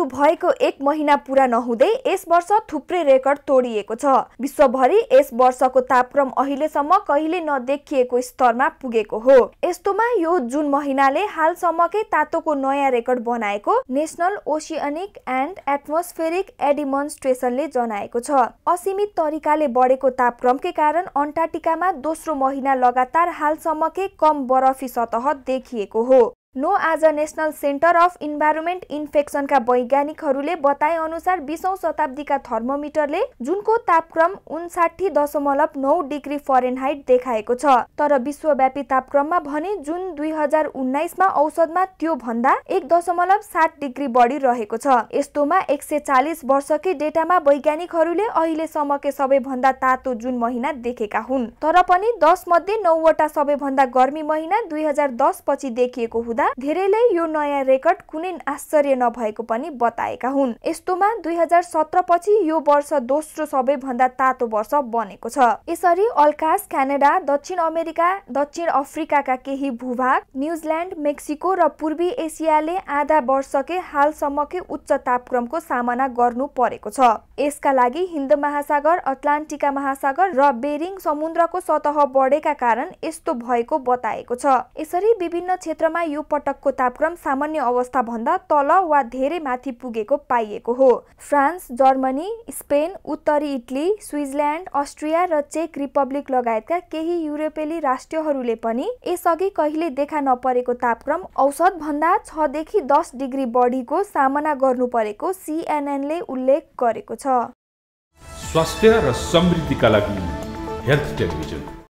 सुरु भएको 1 महिना पूरा नहुँदै यस वर्ष थुप्रै रेकर्ड तोडिएको छ। विश्वभरि यस वर्षको तापक्रम अहिलेसम्म कहिले नदेखिएको स्तरमा पुगेको हो। यस्तोमा यो जुन महिनाले हालसम्मकै तातोको नयाँ रेकर्ड बनाएको नेशनल ओशियनिक एन्ड एटमोस्फेरिक एडमिनिस्ट्रेसनले जनाएको छ। असीमित तरिकाले बढेको तापक्रमकै कारण अन्टार्कटिकामा दोस्रो महिना लगातार हालसम्मकै कम बरफी सतह देखिएको हो। नो आज नेशनल सेन्टर अफ इन्भाइरोमेन्ट इन्फेक्सनका वैज्ञानिकहरूले बताए अनुसार 20औं शताब्दीका थर्मोमिटरले जुनको तापक्रम 59.9 डिग्री फरेनहाइट देखाएको छ। तर विश्वव्यापी तापक्रममा भने जुन 2019 मा औसतमा त्यो भन्दा 1.7 डिग्री बढी रहेको छ। यस्तोमा 140 वर्षकै डेटामा वैज्ञानिकहरूले अहिलेसम्मकै सबैभन्दा तातो जुन महिना देखेका हुन्। तर पनि 10 मध्ये 9 वटा सबैभन्दा गर्मी महिना 2010 पछि देखिएको हुँदा धेरैले यो नयाँ रेकर्ड कुनै आश्चर्य नभएको पनि बताएका हुन्। यस्तोमा 2017 पछि यो वर्ष दोस्रो सबैभन्दा तातो वर्ष बनेको छ। यसरी अल्कास, क्यानाडा, दक्षिण अमेरिका, दक्षिण अफ्रिकाका केही भूभाग, न्युजिल्यान्ड, मेक्सिको र पूर्वी एसियाले आधा वर्षकै हालसम्मकै उच्च तापक्रमको सामना गर्नु परेको छ। यसका लागि हिन्द महासागर, अटलान्टिका महासागर र बेरिङ समुद्रको सतह बढेका कारण यस्तो भएको बताएको छ। यसरी विभिन्न क्षेत्रमा यो पटकको तापक्रम सामान्य अवस्था भन्दा तल वा धेरै माथि पुगेको पाइएको हो। फ्रान्स, जर्मनी, स्पेन, उत्तरी इटली, स्विजरल्यान्ड, अस्ट्रिया र चेक रिपब्लिक लगायतका केही युरोपेली राष्ट्रहरूले पनि यसअघि कहिले देखा नपरेको तापक्रम औसत भन्दा 6 देखि 10 डिग्री बढीको सामना गर्नु परेको सीएनएनले उल्लेख गरेको छ। स्वास्थ्य र समृद्धिका लागि हेल्थ टेलिभिजन।